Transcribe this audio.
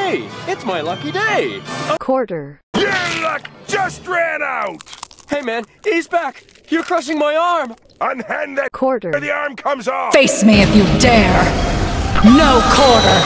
Hey, it's my lucky day! Quarter. Your luck just ran out! Hey man, he's back! You're crushing my arm! Unhand that Quarter. or the arm comes off! Face me if you dare! No quarter!